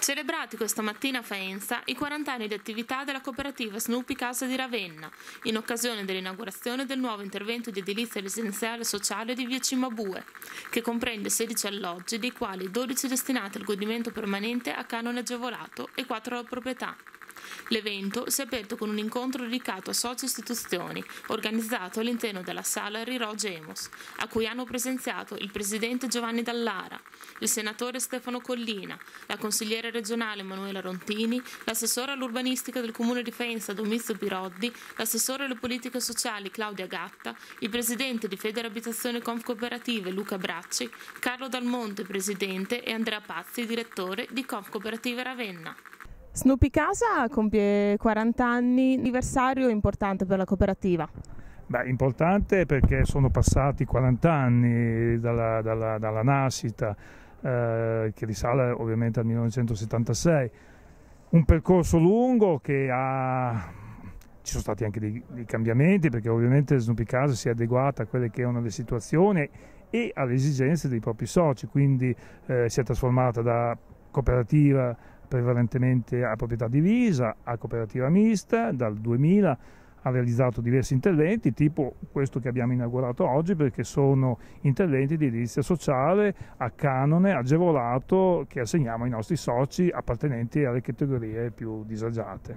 Celebrati questa mattina a Faenza i 40 anni di attività della cooperativa Snoopy Casa di Ravenna, in occasione dell'inaugurazione del nuovo intervento di edilizia residenziale sociale di via Cimabue, che comprende 16 alloggi, dei quali 12 destinati al godimento permanente a canone agevolato e 4 alla proprietà. L'evento si è aperto con un incontro dedicato a soci e istituzioni, organizzato all'interno della sala Rirò Gemos, a cui hanno presenziato il presidente Giovanni Dallara, il senatore Stefano Collina, la consigliera regionale Emanuela Rontini, l'assessore all'urbanistica del comune di Faenza Domizio Piroddi, l'assessore alle politiche sociali Claudia Gatta, il presidente di Federabitazione Confcooperative Luca Bracci, Carlo Dalmonte presidente e Andrea Pazzi direttore di Confcooperative Ravenna. Snoopy Casa compie 40 anni, anniversario importante per la cooperativa. Beh, importante perché sono passati 40 anni dalla nascita, che risale ovviamente al 1976. Un percorso lungo che ci sono stati anche dei cambiamenti, perché ovviamente Snoopy Casa si è adeguata a quelle che erano le situazioni e alle esigenze dei propri soci, quindi si è trasformata da cooperativa prevalentemente a proprietà divisa, a cooperativa mista. Dal 2000 ha realizzato diversi interventi, tipo questo che abbiamo inaugurato oggi, perché sono interventi di edilizia sociale a canone agevolato che assegniamo ai nostri soci appartenenti alle categorie più disagiate.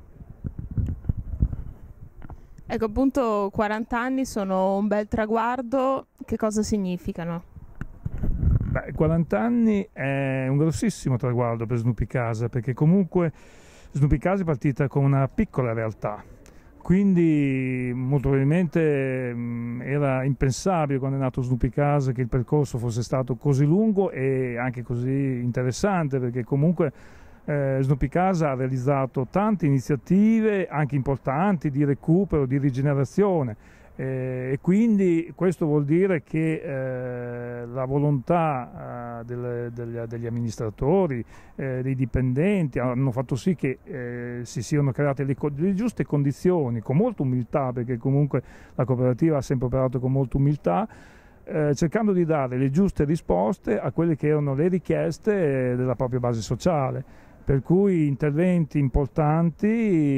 Ecco, appunto 40 anni sono un bel traguardo, che cosa significano? 40 anni è un grossissimo traguardo per Snoopy Casa, perché comunque Snoopy Casa è partita con una piccola realtà, quindi molto probabilmente era impensabile quando è nato Snoopy Casa che il percorso fosse stato così lungo e anche così interessante, perché comunque Snoopy Casa ha realizzato tante iniziative anche importanti di recupero, di rigenerazione. E quindi questo vuol dire che la volontà degli amministratori, dei dipendenti hanno fatto sì che si siano create le giuste condizioni, con molta umiltà, perché comunque la cooperativa ha sempre operato con molta umiltà, cercando di dare le giuste risposte a quelle che erano le richieste della propria base sociale. Per cui interventi importanti,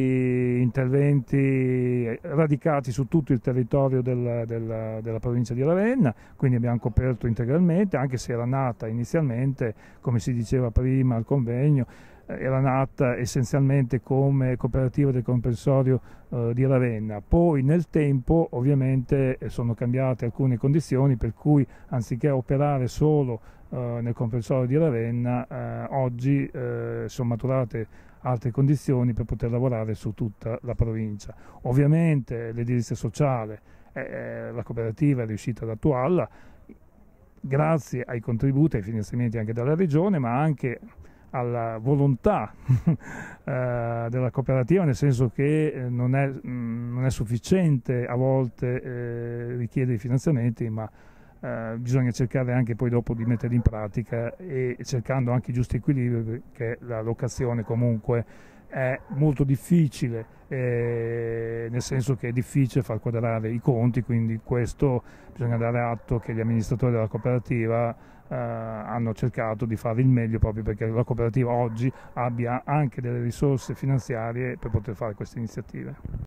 interventi radicati su tutto il territorio della provincia di Ravenna, quindi abbiamo coperto integralmente, anche se era nata inizialmente, come si diceva prima al convegno, era nata essenzialmente come cooperativa del comprensorio di Ravenna. Poi nel tempo ovviamente sono cambiate alcune condizioni, per cui anziché operare solo nel comprensorio di Ravenna, oggi sono maturate altre condizioni per poter lavorare su tutta la provincia. Ovviamente l'edilizia sociale, la cooperativa è riuscita ad attuarla grazie ai contributi e ai finanziamenti anche dalla regione, ma anche alla volontà della cooperativa, nel senso che non è sufficiente a volte richiedere i finanziamenti, ma bisogna cercare anche poi dopo di metterli in pratica, e cercando anche i giusti equilibri, perché la locazione comunque è molto difficile, nel senso che è difficile far quadrare i conti, quindi questo bisogna dare atto che gli amministratori della cooperativa hanno cercato di fare il meglio, proprio perché la cooperativa oggi abbia anche delle risorse finanziarie per poter fare queste iniziative.